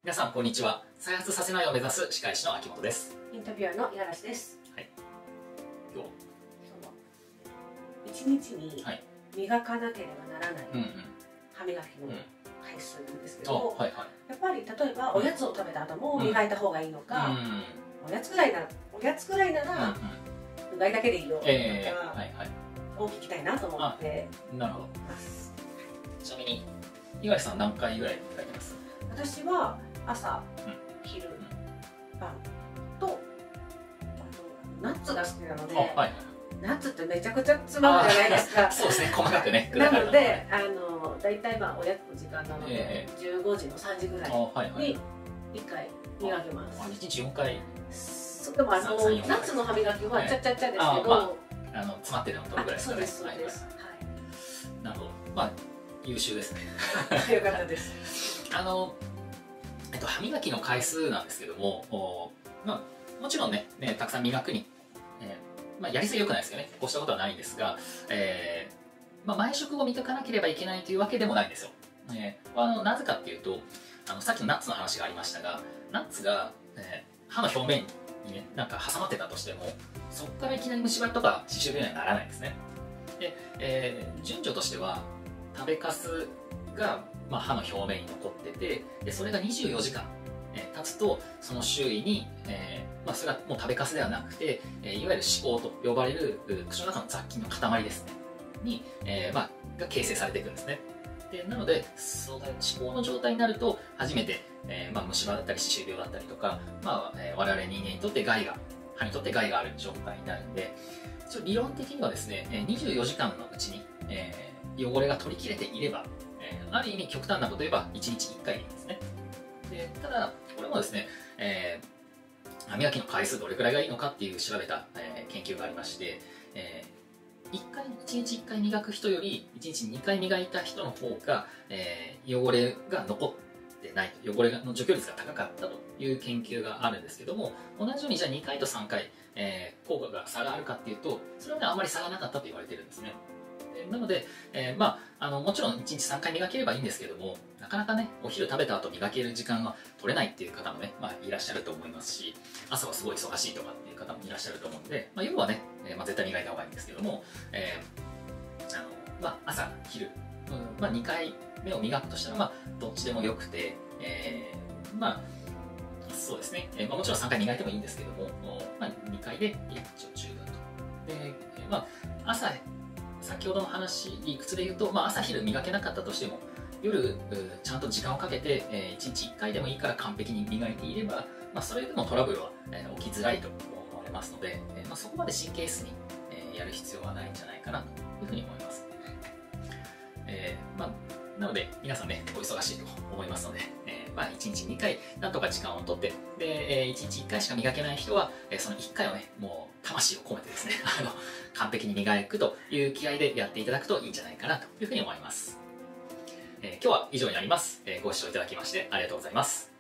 皆さんこんにちは。再発させないを目指す歯科医師の秋元です。 インタビュアーの五十嵐です。 はい。今日一日に磨かなければならない歯磨きの回数なんですけど、やっぱり例えばおやつを食べた後も磨いた方がいいのか、おやつくらいならうがいだけでいいよとかを聞きたいなと思ってなるほど。ちなみに五十嵐さん何回ぐらい磨いてます？ 私は朝、昼、晩と、あとナッツが好きなので、ナッツってめちゃくちゃつまむじゃないですか。 そうですね、細かくね。 なので、大体おやつの時間なので、15時の3時ぐらいに1回磨きます。 1日4回。 でもナッツの歯磨きはちゃちゃちゃですけど、 詰まってるのとぐらいですかね。 そうです。 なるほど。まあ優秀ですね。 よかったです。 歯磨きの回数なんですけども、もちろんね、たくさん磨くに、やりすぎ良くないですよね。こうしたことはないんですが、毎食を磨かなければいけないというわけでもないんですよ。なぜかっていうと、さっきのナッツの話がありましたが、ナッツが、歯の表面にね、なんか挟まってたとしても、そこからいきなり虫歯とか歯周病にはならないんですね。で、順序としては、食べかすが、歯の表面に残ってて、でそれが24時間、経つとその周囲に、それがもう食べかすではなくて、いわゆる歯垢と呼ばれる口の中の雑菌の塊ですねに、が形成されていくんですね。でなのでその歯垢の状態になると初めて、虫歯だったり歯周病だったりとか、我々人間にとって歯にとって害がある状態になるので、理論的にはですね24時間のうちに、汚れが取り切れていれば、ある意味極端なこと言えば1日1回でいいんですね。でただこれもですね、歯磨きの回数どれくらいがいいのかっていう調べた、研究がありまして、1日1回磨く人より1日2回磨いた人の方が、汚れが残ってないと、汚れの除去率が高かったという研究があるんですけども、同じようにじゃあ2回と3回、効果が差があるかっていうと、それはねあんまり差がなかったと言われてるんですね。なので、もちろん1日3回磨ければいいんですけども、なかなかねお昼食べた後磨ける時間が取れないっていう方もね、いらっしゃると思いますし、朝はすごい忙しいとかっていう方もいらっしゃると思うので、夜はね、絶対磨いた方がいいんですけども、朝昼、2回目を磨くとしたらどっちでもよくて、そうですね、もちろん3回磨いてもいいんですけども、2回で一応十分と。で、朝先ほどの理屈で言うと、朝昼磨けなかったとしても夜ちゃんと時間をかけて、1日1回でもいいから完璧に磨いていれば、それでもトラブルは、起きづらいと思われますので、そこまで神経質に、やる必要はないんじゃないかなというふうに思います。なので皆さんねお忙しいと思いますので、1日2回なんとか時間をとって、で、1日1回しか磨けない人は、その1回をねもう魂を込めてですね完璧に磨くという気合でやっていただくといいんじゃないかなというふうに思います。今日は以上になります。ご視聴いただきましてありがとうございます。